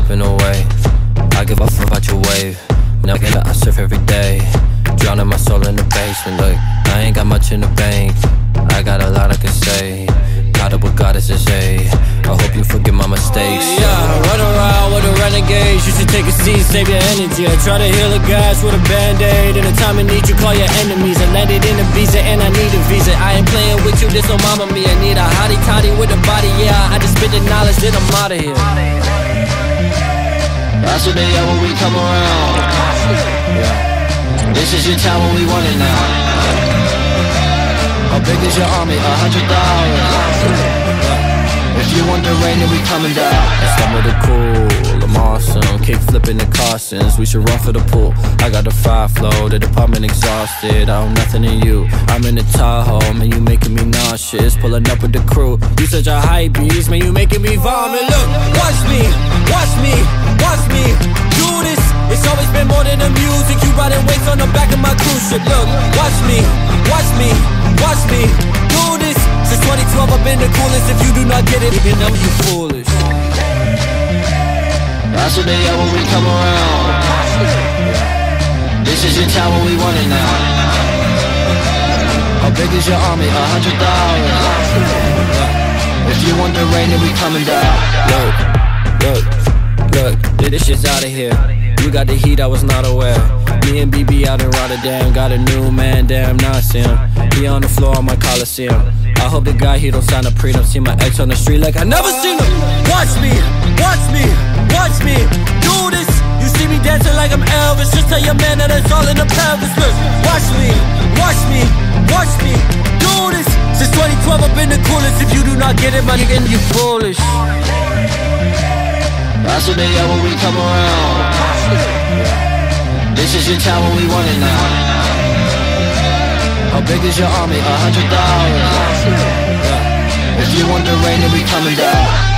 slipping away. I give off about your wave. Now I surf every day, drowning my soul in the basement. Look, I ain't got much in the bank, I got a lot I can say. Got up with goddesses, hey, I hope you forgive my mistakes. Yeah, run around with the renegades. You should take a seat, save your energy. I try to heal a guys with a band-aid. In a time of need, you call your enemies. I landed in a visa and I need a visa. I ain't playing with you, this no mama me. I need a hottie toddy with a body, yeah. I just spit the knowledge, then I'm out of here. That's what they are when we come around. This is your time when we want it now. How big is your army? 100,000. If you want the rain, then we coming down. I stumble the cool, I'm awesome. Kick flipping the Carsons, we should run for the pool. I got the 5 flow, the department exhausted. I own nothing in you, I'm in the Tahoe. Man, you making me nauseous, pulling up with the crew. You such a hype beast, man, you making me vomit. Look, watch me, watch me, watch me do this. It's always been more than the music. You riding waves on the back of my cruise ship. Look, watch me, watch me, watch me do this. Since 2012 I've been the coolest. If you do not get it, you know you foolish. That's what they are when we come around. This is your time when we want it now. How big is your army? 100,000. If you want the rain, then we coming down. Look, this shit's out of here. You got the heat, I was not aware. Me and BB out in Rotterdam. Got a new man, damn, now I see him. He on the floor on my Coliseum. I hope the guy, he don't sign a prenup. See my ex on the street like I never seen him. Watch me, watch me, watch me do this. You see me dancing like I'm Elvis. Just tell your man that it's all in the pelvis. Look, watch me, watch me, watch me do this. Since 2012 I've been the coolest. If you do not get it, my nigga, you foolish. That's what they are when we come around. This is your time when we want it now. How big is your army? 100,000. If you want the rain, then we coming down.